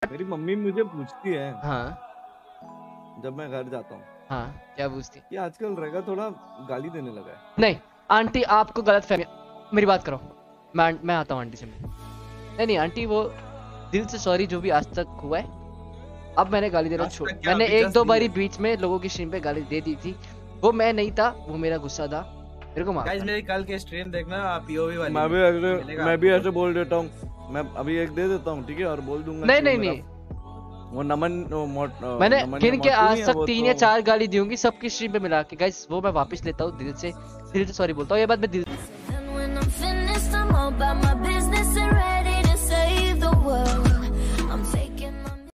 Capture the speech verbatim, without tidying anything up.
मेरी मम्मी मुझे पूछती है हाँ जब मैं घर जाता हूँ। हाँ क्या पूछती? कि आजकल रेगा थोड़ा गाली देने लगा है। नहीं आंटी आपको गलत फहमी, मेरी बात करो, मैं मैं आता हूँ आंटी से मिलने। नहीं नहीं आंटी वो दिल से सॉरी जो भी आज तक हुआ है, अब मैंने गाली देना छोड़, मैंने एक दो बारी बीच में लोगों की स्ट्रीम पे गाली दे दी थी, वो मैं नहीं था, वो मेरा गुस्सा था, मेरे को माफ गाइस मेरी कल के स्ट्रीम देखना पीओवी वाली। मैं भी ऐसे मैं भी ऐसे बोल देता हूँ, मैं अभी एक दे देता हूँ ठीक है, और बोल दूंगा नहीं नहीं नहीं वो नमन वो मोट, मैंने नमन गिन के आज तक तीन या तो... चार गाली दी होंगी सबकी स्ट्रीम पे मिला के। गाइस वो मैं वापस लेता हूँ, दिल से दिल से सॉरी बोलता हूँ, ये बात मैं दिल